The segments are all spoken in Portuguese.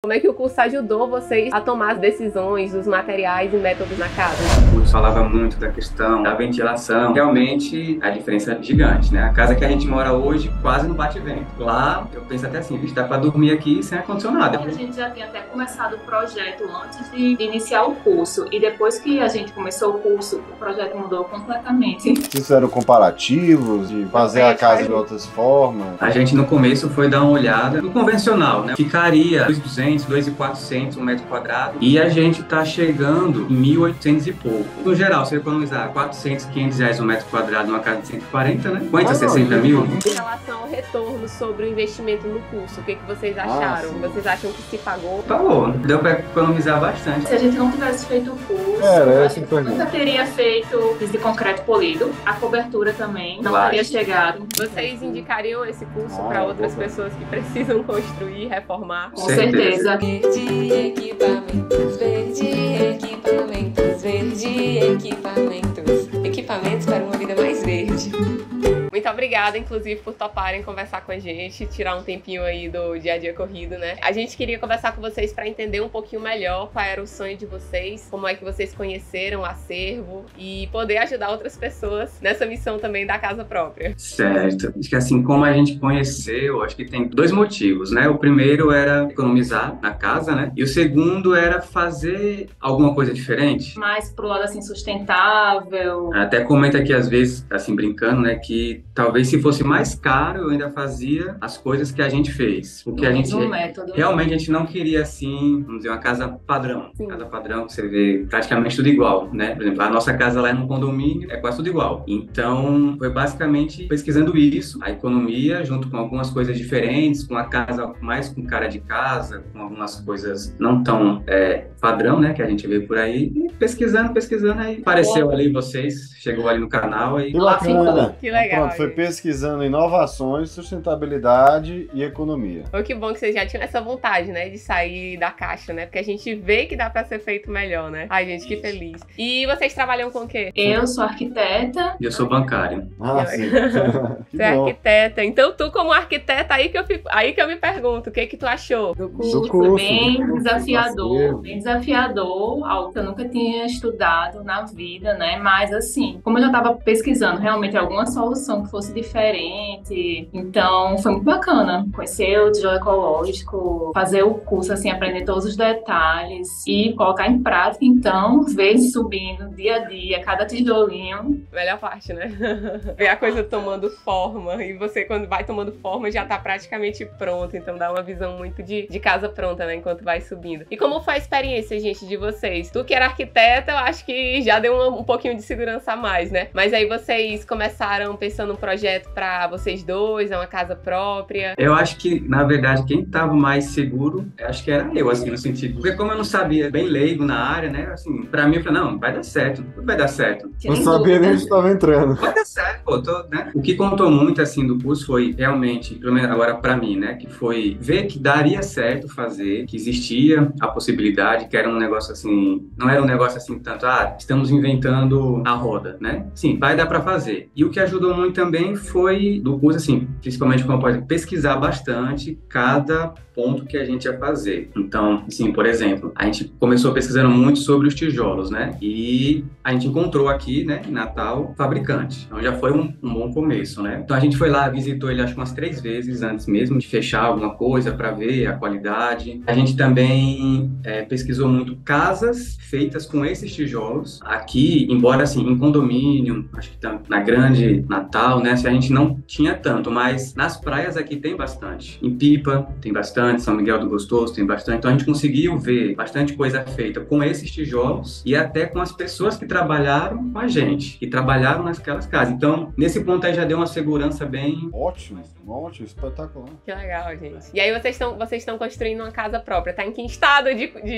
Como é que o curso ajudou vocês a tomar as decisões dos materiais e métodos na casa? O curso falava muito da questão da ventilação. Realmente, a diferença é gigante, né? A casa que a gente mora hoje quase não bate vento. Lá, eu penso até assim, dá pra dormir aqui sem ar-condicionado. A gente já tinha até começado o projeto antes de iniciar o curso. E depois que a gente começou o curso, o projeto mudou completamente. Vocês fizeram comparativos de fazer a casa de outras formas? A gente no começo foi dar uma olhada no convencional, né? Ficaria 2.200, 2.400 um metro quadrado. E a gente tá chegando em 1.800 e pouco. No geral, se economizar 400, 500 reais um metro quadrado numa casa de 140, né? 50, 60 mil. Em relação ao retorno sobre o investimento no curso, o que vocês acharam? Vocês acham que se pagou? Pagou, deu pra economizar bastante. Se a gente não tivesse feito o curso, a gente nunca teria feito piso de concreto polido. A cobertura também não teria chegado. Vocês indicariam esse curso para outras pessoas que precisam construir, reformar? Com certeza. Verde equipamentos, verde equipamentos, verde equipamentos. Equipamentos para uma vida mais verde. Muito obrigada, inclusive, por toparem conversar com a gente, tirar um tempinho aí do dia a dia corrido, né? A gente queria conversar com vocês para entender um pouquinho melhor qual era o sonho de vocês, como é que vocês conheceram o acervo e poder ajudar outras pessoas nessa missão também da casa própria. Certo. Acho que assim, como a gente conheceu, acho que tem dois motivos, né? O primeiro era economizar na casa, né? E o segundo era fazer alguma coisa diferente. Mais pro lado, assim, sustentável. Até comenta aqui, às vezes, assim, brincando, né? Que talvez se fosse mais caro, eu ainda fazia as coisas que a gente fez. Porque a gente realmente a gente não queria, assim, vamos dizer, uma casa padrão. Sim. Casa padrão que você vê praticamente tudo igual, né? Por exemplo, a nossa casa lá é num condomínio, é quase tudo igual. Então, foi basicamente pesquisando isso, a economia, junto com algumas coisas diferentes, com a casa mais com cara de casa, com algumas coisas não tão padrão, né? Que a gente vê por aí. E pesquisando, aí apareceu ali vocês, chegou ali no canal e... Que bacana. Que legal. Pronto, foi pesquisando inovações, sustentabilidade e economia. Oh, que bom que vocês já tinham essa vontade, né, de sair da caixa, né? Porque a gente vê que dá pra ser feito melhor, né? Ai, gente, que feliz. E vocês trabalham com o quê? Eu sou arquiteta. E eu sou bancário. Sim. Você é arquiteta. Então, tu como arquiteta, aí que eu me pergunto, o que tu achou do curso? Foi bem desafiador. Bem desafiador, algo que eu nunca tinha estudado na vida, né? Mas, assim, como eu já tava pesquisando realmente alguma solução que fosse diferente, então foi muito bacana conhecer o tijolo ecológico, fazer o curso, assim, aprender todos os detalhes e colocar em prática, então, ver subindo dia a dia, cada tijolinho. Melhor parte, né? Ver a coisa tomando forma, e você, quando vai tomando forma, já tá praticamente pronto, então dá uma visão muito de casa pronta, né, enquanto vai subindo. E como foi a experiência, gente, de vocês? Tu que era arquiteta, eu acho que já deu um pouquinho de segurança a mais, né? Mas aí vocês começaram pensando num projeto pra vocês dois, é uma casa própria? Eu acho que, na verdade, quem tava mais seguro, acho que era eu, assim, no sentido... Porque como eu não sabia, bem leigo na área, né, assim, pra mim, eu falei, não, vai dar certo, tudo vai dar certo. Não sabia nem onde estava entrando. Vai dar certo, pô, né? O que contou muito, assim, do curso foi, realmente, pelo menos agora pra mim, né, que foi ver que daria certo fazer, que existia a possibilidade, que era um negócio, assim, não era um negócio, assim, tanto, estamos inventando a roda, né? Sim, vai dar pra fazer. E o que ajudou muito também foi, do curso, assim, principalmente como pode pesquisar bastante cada ponto que a gente ia fazer. Então, assim, por exemplo, a gente começou pesquisando muito sobre os tijolos, né? E a gente encontrou aqui, né, em Natal, fabricante. Então já foi um bom começo, né? Então a gente foi lá, visitou ele acho que umas 3 vezes antes mesmo de fechar alguma coisa para ver a qualidade. A gente também pesquisou muito casas feitas com esses tijolos. Aqui, embora assim, em condomínio, acho que tá na Grande Natal, né? A gente não tinha tanto, mas nas praias aqui tem bastante. Em Pipa tem bastante, São Miguel do Gostoso tem bastante. Então a gente conseguiu ver bastante coisa feita com esses tijolos e até com as pessoas que trabalharam com a gente, que trabalharam naquelas casas. Então, nesse ponto aí já deu uma segurança bem... Ótimo, espetacular. Que legal, gente. E aí vocês estão construindo uma casa própria. Tá em que estado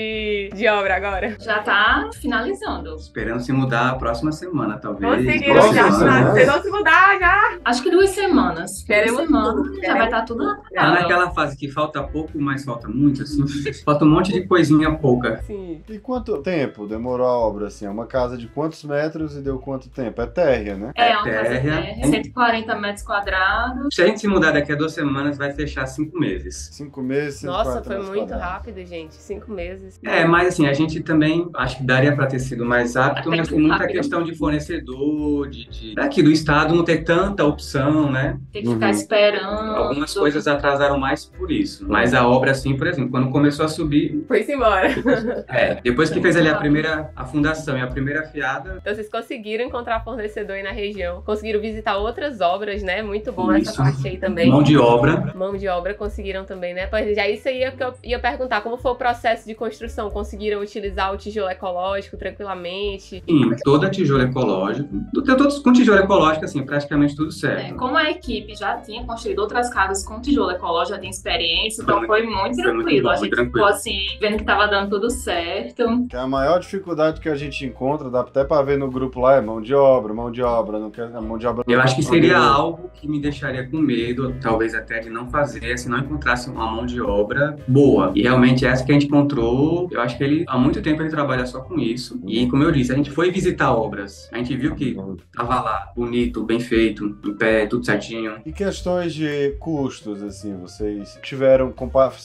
de obra agora? Já tá finalizando. Esperando se mudar a próxima semana, talvez. Conseguiram já, se não se mudar, já. Acho que 2 semanas. Queremos 2 semanas, tudo, já queremos vai estar tudo Tá adaptado. naquela fase que falta pouco, mas falta muito, assim. Falta um monte de coisinha pouca. Sim. E quanto tempo demorou a obra, assim? É uma casa de quantos metros e deu quanto tempo? É térrea, né? É uma casa térrea. térrea, 140 metros quadrados. Se a gente se mudar daqui a 2 semanas, vai fechar 5 meses. 5 meses, Nossa, 140 foi metros muito quadrados. rápido, gente. 5 meses. Mas assim, a gente também acho que daria para ter sido mais rápido, mas tem muita Rápido. questão de fornecedor, daqui do estado não ter tanta opção, né? Tem que ficar Uhum. esperando. Algumas coisas atrasaram mais por isso. Mas a obra, assim, por exemplo, quando começou a subir, Foi-se embora. depois que fez ali a fundação e a primeira fiada, Então vocês conseguiram encontrar fornecedor aí na região. Conseguiram visitar outras obras, né? Muito bom essa Isso. parte aí também. mão de obra. Mão de obra conseguiram também, né? Pois já isso aí é que eu ia perguntar. Como foi o processo de construção? Conseguiram utilizar o tijolo ecológico tranquilamente? Sim, toda tijolo ecológico. Todos com tijolo ecológico, assim, praticamente tudo certo. Como a equipe já tinha construído outras casas com tijolo ecológico, já tem experiência, então foi muito foi muito tranquilo. bom, A muito gente tranquilo. ficou assim, vendo que tava dando tudo certo. Que a maior dificuldade que a gente encontra, dá até pra ver no grupo lá, é mão de obra, não quer a mão de obra. Eu acho que seria algo que me deixaria com medo, talvez até de não fazer, se não encontrasse uma mão de obra boa. E realmente essa que a gente encontrou, eu acho que ele, há muito tempo ele trabalha só com isso. E como eu disse, a gente foi visitar obras, a gente viu que tava lá, bonito, bem feito, em pé, tudo certinho. E questões de custos, assim, vocês fizeram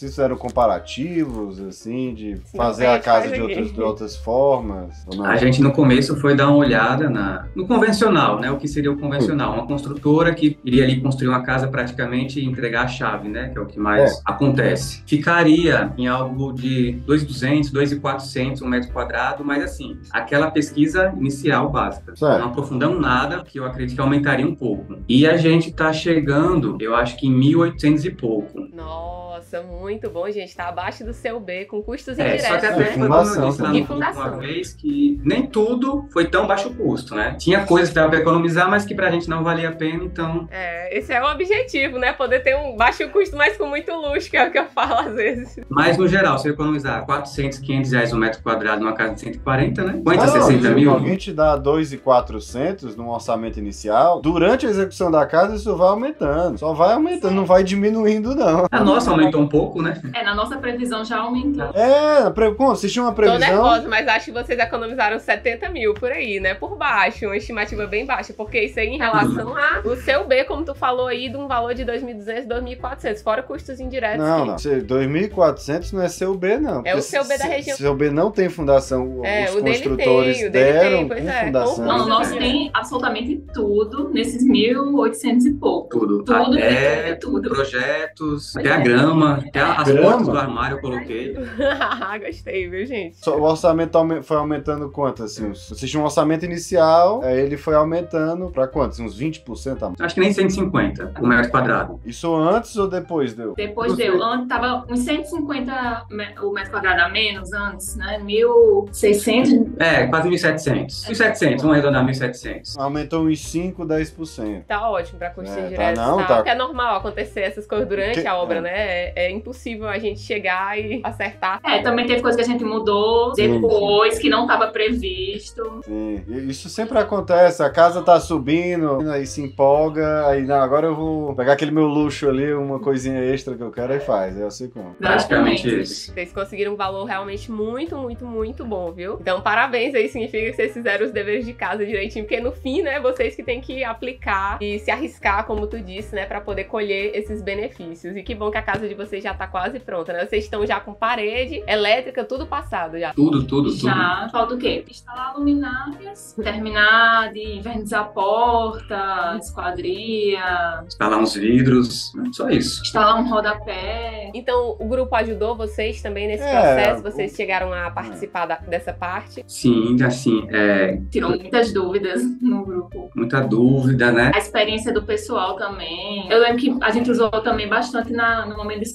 comparativos, assim, de fazer a a gente casa faz de outras formas? Ou não? A gente no começo foi dar uma olhada no convencional, né? O que seria o convencional? Uma construtora que iria ali construir uma casa praticamente e entregar a chave, né? Que é o que mais acontece. Ficaria em algo de 2.200, 2.400 um metro quadrado, mas assim, aquela pesquisa inicial básica. Certo. Não aprofundamos nada, que eu acredito que aumentaria um pouco. E a gente tá chegando, eu acho que em 1.800 e pouco. Nossa, muito bom, gente. Tá abaixo do seu B, com custos Só que indiretos, até né? foi como eu disse lá E no grupo fundação. uma vez, que nem tudo foi tão baixo custo, né? Tinha coisas que dava pra economizar, mas que pra gente não valia a pena, então... Esse é o objetivo, né? Poder ter um baixo custo, mas com muito luxo, que é o que eu falo às vezes. Mas, no geral, se eu economizar 400, 500 reais um metro quadrado numa casa de 140, né? Não, 50, 60 mil. alguém te dá 2.400 no orçamento inicial, durante a execução da casa isso vai aumentando. Só vai aumentando, não vai diminuindo, não. A nossa aumentou um pouco, né? Na nossa previsão já aumentou. Vocês tinham uma Tô previsão... nervosa, mas acho que vocês economizaram 70 mil por aí, né? Por baixo, uma estimativa bem baixa, porque isso aí em relação ao seu B, como tu falou aí, de um valor de 2.200, 2.400, fora custos indiretos. Não. 2.400 não é seu B, não. É o seu B da região. Seu B não tem fundação. Os o dele construtores tem, o dele deram tem, pois com é. fundação. Não, o nosso tem absolutamente tudo nesses 1.800 e pouco. Tudo. Tudo, Até tudo. projetos, até a grama, até as Grama? portas do armário eu coloquei. Gostei, viu, gente? O orçamento foi aumentando quanto, assim? Vocês tinham um orçamento inicial, aí ele foi aumentando pra quanto? Assim, uns 20% a mais? Acho que nem 150 um metro quadrado. Isso antes ou depois deu? Depois deu. Antes tava uns 150 o metro quadrado a menos antes, né? 1.600. Quase 1.700. 1.700, vamos arredondar 1.700. Aumentou uns 5, 10%. Tá ótimo pra custos Tá indiretos. não, tá. Porque é normal acontecer essas coisas durante Que- a obra, né? É impossível a gente chegar e acertar. Também teve coisa que a gente mudou depois, que não estava previsto. Sim. E isso sempre acontece. A casa tá subindo, aí se empolga, aí não, agora eu vou pegar aquele meu luxo ali, uma coisinha extra que eu quero, aí faz. Aí eu sei como. Praticamente isso. Vocês conseguiram um valor realmente muito, muito, muito bom, viu? Então, parabéns aí, significa que vocês fizeram os deveres de casa direitinho, porque no fim, né, vocês que têm que aplicar e se arriscar, como tu disse, né, pra poder colher esses benefícios. E que bom que a casa de vocês já tá quase pronta, né? Vocês estão já com parede, elétrica, tudo passado já. Tudo. Já falta o quê? Instalar luminárias, terminar de envernizar a porta, esquadria, Instalar uns vidros, só isso. instalar um rodapé. Então, o grupo ajudou vocês também nesse É, processo? Vocês chegaram a participar dessa parte? Sim, assim, Tirou muitas dúvidas no grupo. muita dúvida, né? A experiência do pessoal também. Eu lembro que a gente usou também bastante no momento de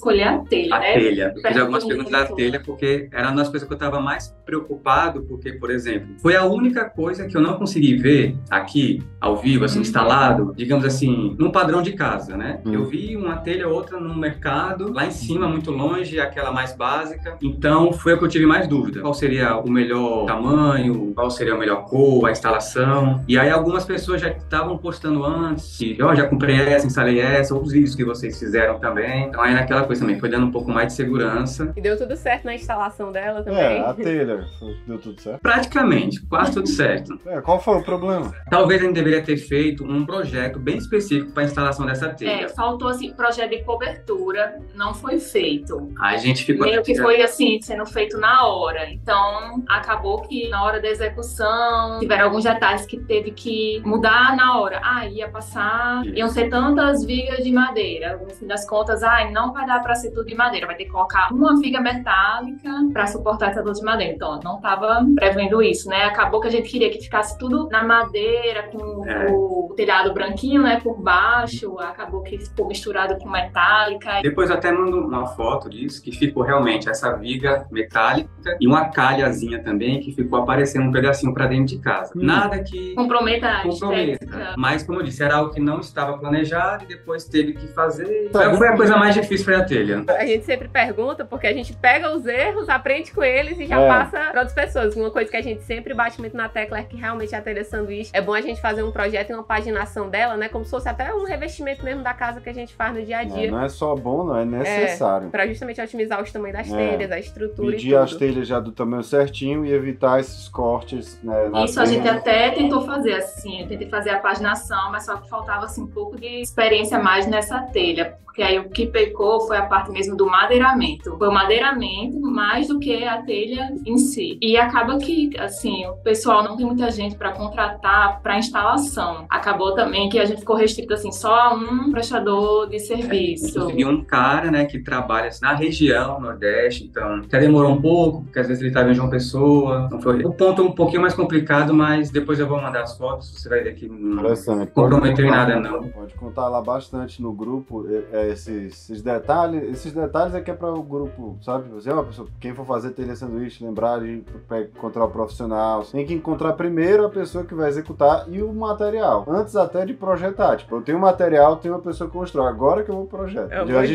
escolher a telha, A né? telha. Eu fiz algumas Pergunta. perguntas da telha porque era uma das coisas que eu estava mais preocupado, porque, por exemplo, foi a única coisa que eu não consegui ver aqui, ao vivo, assim, instalado, digamos assim, num padrão de casa, né? Eu vi uma telha ou outra no mercado, lá em cima, muito longe, aquela mais básica. Então, foi o que eu tive mais dúvida. Qual seria o melhor tamanho, qual seria a melhor cor, a instalação. E aí, algumas pessoas já estavam postando antes, que, ó, já comprei essa, instalei essa, outros vídeos que vocês fizeram também. Então, aí naquela coisa também, foi dando um pouco mais de segurança. E deu tudo certo na instalação dela também. É, a telha, deu tudo certo. Praticamente, quase tudo certo. Qual foi o problema? Talvez a gente deveria ter feito um projeto bem específico para a instalação dessa telha. Faltou, assim, projeto de cobertura, não foi feito. A gente ficou... Meio que foi, assim, sendo feito na hora. Então, acabou que na hora da execução, tiveram alguns detalhes que teve que mudar na hora. Ia passar... Iam ser tantas vigas de madeira. No fim das contas, não vai dar para ser tudo de madeira. Vai ter que colocar uma viga metálica para suportar essa tudo de madeira. Então, não estava prevendo isso, né? Acabou que a gente queria que ficasse tudo na madeira, com o telhado branquinho, né, por baixo. Acabou que ficou misturado com metálica. Depois eu até mando uma foto disso, que ficou realmente essa viga metálica e uma calhazinha também, que ficou aparecendo um pedacinho para dentro de casa. Nada que comprometa a estética. Mas, como eu disse, era algo que não estava planejado e depois teve que fazer. Então, foi a coisa mais difícil, foi a telha. A gente sempre pergunta, porque a gente pega os erros, aprende com eles e já passa para outras pessoas. Uma coisa que a gente sempre bate muito na tecla é que realmente a telha sanduíche é bom a gente fazer um projeto e uma paginação dela, né? Como se fosse até um revestimento mesmo da casa que a gente faz no dia a dia. Não é só bom, não, é necessário. Para justamente otimizar os tamanhos das telhas, a estrutura Pedir e tudo. as telhas já do tamanho certinho e evitar esses cortes, né? Isso a gente até tentou fazer, assim, eu tentei fazer a paginação, mas só que faltava, assim, um pouco de experiência mais nessa telha. Porque aí o que pecou foi a parte mesmo do madeiramento. Foi o madeiramento mais do que a telha em si. E acaba que, assim, o pessoal não tem muita gente para contratar para instalação. Acabou também que a gente ficou restrito, assim, só a um prestador de serviço. Consegui um cara, né, que trabalha assim, na região Nordeste, então até demorou um pouco, porque às vezes ele estava em João Pessoa. Então foi o ponto um pouquinho mais complicado, mas depois eu vou mandar as fotos, você vai ver que não comprometeu em nada, não. Pode contar lá bastante no grupo. Esses detalhes é que é para o grupo, sabe? Você é uma pessoa, quem for fazer telha sanduíche, lembrar de encontrar o profissional. Tem que encontrar primeiro a pessoa que vai executar e o material, antes até de projetar. Tipo, eu tenho o material, tenho uma pessoa que constrói, agora que eu vou pro projeto.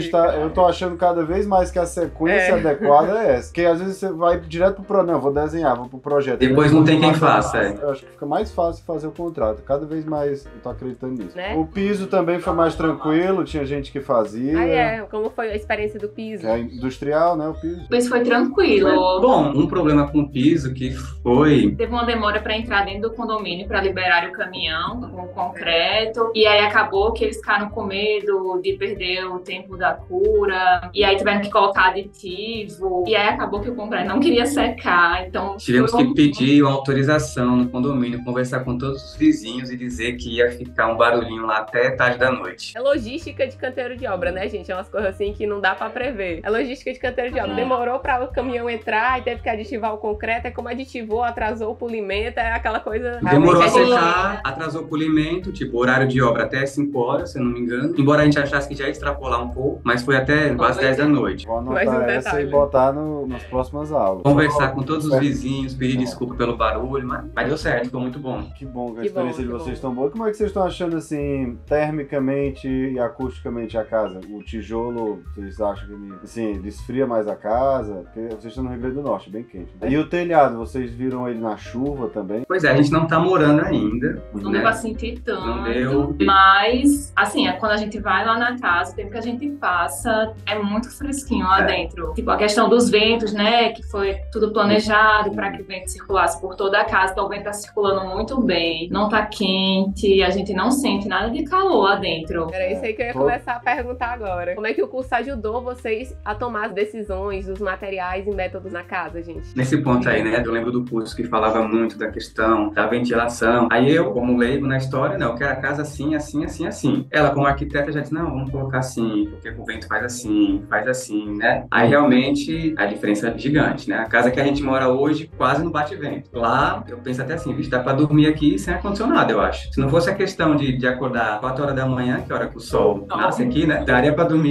Eu tô achando cada vez mais que a sequência adequada é essa. Porque às vezes você vai direto pro projeto, não, vou desenhar, vou pro projeto. Depois não tem quem faça. Eu acho que fica mais fácil fazer o contrato. Cada vez mais eu tô acreditando nisso. Né? O piso também foi mais tranquilo, tinha gente que fazia. Como foi a experiência do piso? É industrial, né, o piso. O piso foi tranquilo. Bom, um problema com o piso que foi... Teve uma demora para entrar dentro do condomínio para liberar o caminhão com o concreto. E aí acabou que eles ficaram com medo de perder o tempo da cura. E aí tiveram que colocar aditivo. E aí acabou que o concreto não queria secar. Então tivemos que pedir uma autorização no condomínio, conversar com todos os vizinhos e dizer que ia ficar um barulhinho lá até tarde da noite. É logística de canteiro de obra, né, gente? É umas coisas assim que não dá pra prever. É logística de canteiro de obra. Demorou pra o caminhão entrar e teve que aditivar o concreto. É como aditivou, atrasou o polimento, é aquela coisa... Demorou a secar, atrasou o polimento, tipo, horário de obra até 5 horas, se eu não me engano. Embora a gente achasse que já ia extrapolar um pouco, mas foi até quase 10 da noite. Vou anotar essa e botar nas próximas aulas. Conversar com todos os vizinhos, pedir desculpa pelo barulho, mas deu certo, ficou muito bom. Que bom que a experiência de vocês tão boa. Como é que vocês estão achando, assim, termicamente e acusticamente a casa? O tijolo, vocês acham que assim, ele esfria mais a casa? Porque vocês estão no Rio Grande do Norte, bem quente. E o telhado, vocês viram ele na chuva também? Pois é, a gente não tá morando ainda. Não deu pra sentir tanto. Não deu. Mas, assim, quando a gente vai lá na casa, o tempo que a gente passa é muito fresquinho lá dentro. Tipo, a questão dos ventos, né? Que foi tudo planejado para que o vento circulasse por toda a casa. Então o vento tá circulando muito bem. Não tá quente, a gente não sente nada de calor lá dentro. Era isso aí que eu ia começar a perguntar agora. Como é que o curso ajudou vocês a tomar as decisões dos materiais e métodos na casa, gente? Nesse ponto aí, né? Eu lembro do curso que falava muito da questão da ventilação. Aí eu, como leigo na história, não, eu quero a casa assim, assim, assim, assim. Ela, como arquiteta, já disse, não, vamos colocar assim, porque o vento faz assim, né? Aí realmente a diferença é gigante, né? A casa que a gente mora hoje quase não bate vento. Lá, eu penso até assim, vixe, dá pra dormir aqui sem ar-condicionado, eu acho. Se não fosse a questão de acordar 4 horas da manhã, que é a hora que o sol nasce aqui, né? Daria pra dormir tranquilo.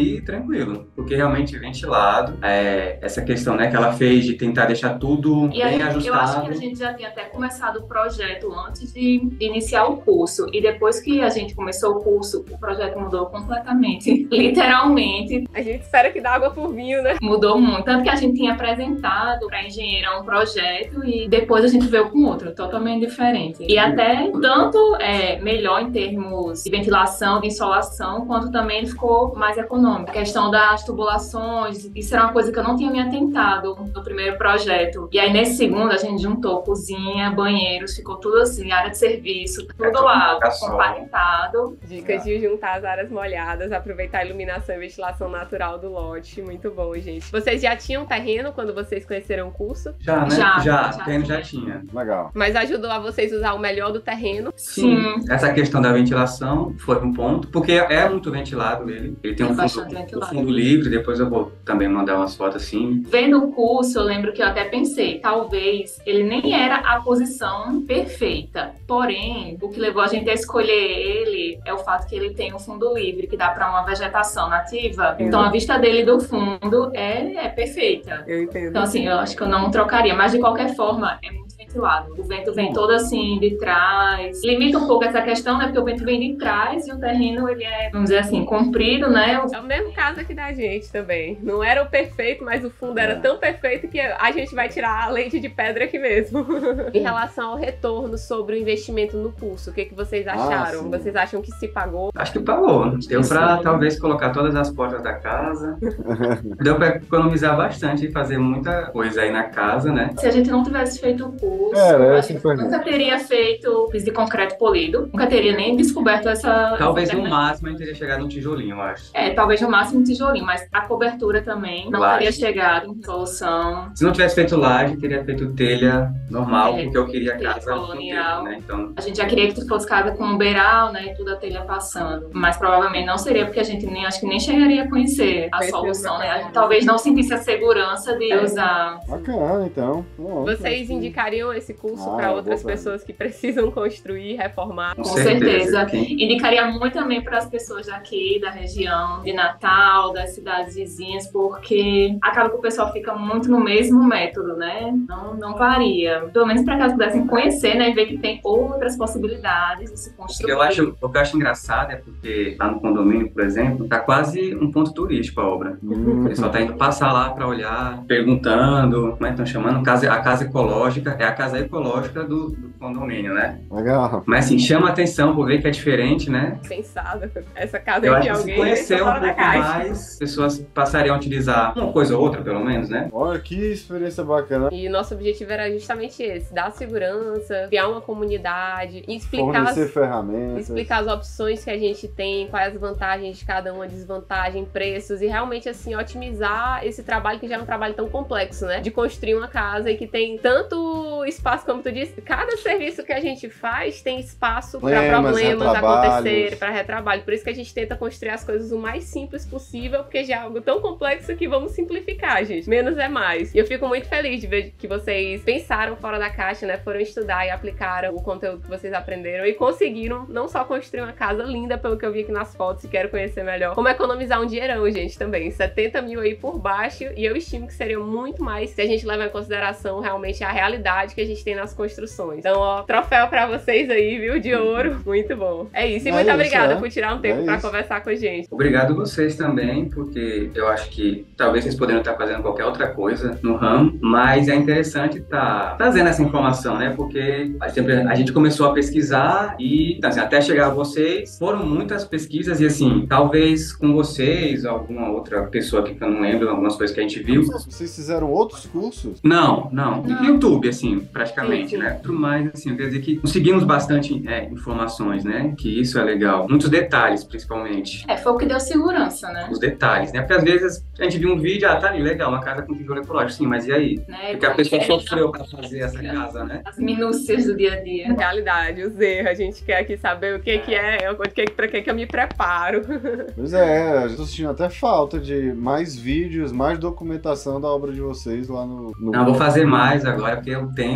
tranquilo, porque realmente ventilado, essa questão, né, que ela fez de tentar deixar tudo bem ajustado. Eu acho que a gente já tinha até começado o projeto antes de iniciar o curso, e depois que a gente começou o curso, o projeto mudou completamente, literalmente. A gente espera que dá água por vinho, né? Mudou muito, tanto que a gente tinha apresentado para a engenheira um projeto e depois a gente veio com outro, totalmente diferente. E até tanto melhor em termos de ventilação, de insolação, quanto também ficou mais econômico. A questão das tubulações, isso era uma coisa que eu não tinha me atentado no primeiro projeto. E aí nesse segundo a gente juntou cozinha, banheiros, ficou tudo assim, área de serviço, tudo lá, compactado. Dicas de juntar as áreas molhadas, aproveitar a iluminação e ventilação natural do lote. Muito bom, gente. Vocês já tinham terreno quando vocês conheceram o curso? Já, né? Já terreno já tinha. Legal. Mas ajudou a vocês usar o melhor do terreno? Sim. Essa questão da ventilação foi um ponto, porque é muito ventilado ele. Ele tem um fundo livre, depois eu vou também mandar umas fotos assim. Vendo o curso, eu lembro que eu até pensei, talvez ele nem era a posição perfeita. Porém, o que levou a gente a escolher ele é o fato que ele tem um fundo livre, que dá para uma vegetação nativa. Então a vista dele do fundo é perfeita. Eu entendo. Então assim, eu acho que eu não trocaria, mas de qualquer forma é muito ventilado. O vento vem todo assim de trás. Limita um pouco essa questão, né? Porque o vento vem de trás e o terreno ele é, vamos dizer assim, comprido, né? É o mesmo caso aqui da gente também. Não era o perfeito, mas o fundo era tão perfeito que a gente vai tirar a leite de pedra aqui mesmo. Em relação ao retorno sobre o investimento no curso, o que vocês acharam? Vocês acham que se pagou? Acho que pagou. Deu pra talvez colocar todas as portas da casa. Deu pra economizar bastante e fazer muita coisa aí na casa, né? Se a gente não tivesse feito o curso, a gente nunca teria feito piso de concreto polido, nunca teria nem descoberto essa... Talvez no máximo a gente teria chegado no tijolinho, eu acho. Talvez no máximo tijolinho, mas a cobertura também não teria chegado em solução. Se não tivesse feito laje, teria feito telha normal, porque eu queria casa colonial, né? Então... A gente já queria que fosse casa com um beiral, né, e tudo a telha passando. Mas provavelmente não seria, porque a gente acho que nem chegaria a conhecer a solução, né? A gente talvez não sentisse a segurança de usar. Bacana, então. Vocês indicariam esse curso para outras pessoas que precisam construir, reformar? Com certeza. Indicaria muito também para as pessoas daqui, da região, de Natal, das cidades vizinhas, porque acaba que o pessoal fica muito no mesmo método, né? Não varia. Pelo menos para que elas pudessem conhecer, né? E ver que tem outras possibilidades de se construir. O que eu acho engraçado é porque lá no condomínio, por exemplo, tá quase um ponto turístico a obra. O pessoal tá indo passar lá para olhar, perguntando, como é que estão chamando? A casa ecológica, é a casa ecológica do condomínio, né? Legal. Mas assim, chama atenção por ver que é diferente, né? Pensada. Essa casa eu é acho de que alguém. Se conhecer um pouco mais, pessoas passariam a utilizar uma coisa ou outra, pelo menos, né? Olha que experiência bacana. E nosso objetivo era justamente esse: dar segurança, criar uma comunidade, fornecer ferramentas, explicar as opções que a gente tem, quais as vantagens de cada uma, desvantagem, preços, e realmente assim otimizar esse trabalho que já é um trabalho tão complexo, né? De construir uma casa e que tem tanto espaço, como tu disse, cada serviço que a gente faz tem espaço para problemas acontecerem, para retrabalho. Por isso que a gente tenta construir as coisas o mais simples possível, porque já é algo tão complexo que vamos simplificar, gente. Menos é mais. E eu fico muito feliz de ver que vocês pensaram fora da caixa, né? Foram estudar e aplicaram o conteúdo que vocês aprenderam e conseguiram não só construir uma casa linda, pelo que eu vi aqui nas fotos e quero conhecer melhor, como economizar um dinheirão, gente, também. 70 mil aí por baixo, e eu estimo que seria muito mais se a gente levar em consideração realmente a realidade que a gente tem nas construções. Então, ó, troféu pra vocês aí, viu? De ouro. Muito bom. É isso. E muito obrigada por tirar um tempo pra conversar com a gente. Obrigado vocês também, porque eu acho que talvez vocês poderiam estar fazendo qualquer outra coisa no ramo, mas é interessante estar trazendo essa informação, né? Porque a gente começou a pesquisar e, então, assim, até chegar a vocês, foram muitas pesquisas e, assim, talvez com vocês, alguma outra pessoa aqui que eu não lembro, algumas coisas que a gente viu. Vocês fizeram outros cursos? Não. YouTube, assim, praticamente, sim. né? Mas, assim, eu quero dizer que conseguimos bastante informações, né? Que isso é legal. Muitos detalhes, principalmente. Foi o que deu segurança, né? Os detalhes, né? Porque às vezes a gente viu um vídeo, tá ali, legal, uma casa com tijolo ecológico, sim, mas e aí? Né? Porque a pessoa sofreu pra fazer essa casa, né? As minúcias do dia a dia. Realidade, os erros. A gente quer aqui saber o que pra que eu me preparo. Pois é, eu tô sentindo até falta de mais vídeos, mais documentação da obra de vocês lá no Não, vou fazer mais agora, porque o tempo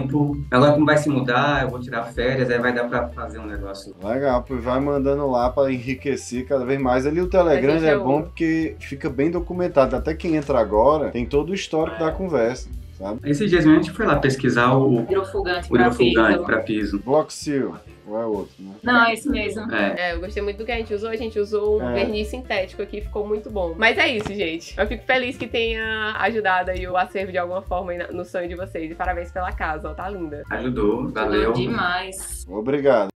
tempo. Agora como vai se mudar, eu vou tirar férias, aí vai dar pra fazer um negócio. Legal, pois vai mandando lá pra enriquecer cada vez mais. Ali o Telegram é bom porque fica bem documentado. Até quem entra agora tem todo o histórico da conversa, sabe? Esses dias mesmo a gente foi lá pesquisar o Hidrofugante hidrofugante para pra piso. Bloxil, ou é outro, né? Não, é isso mesmo. Eu gostei muito do que a gente usou. A gente usou um verniz sintético aqui, ficou muito bom. Mas é isso, gente. Eu fico feliz que tenha ajudado aí o acervo de alguma forma aí no sonho de vocês. E parabéns pela casa, ó, tá linda. Ajudou, valeu. Demais. Obrigado.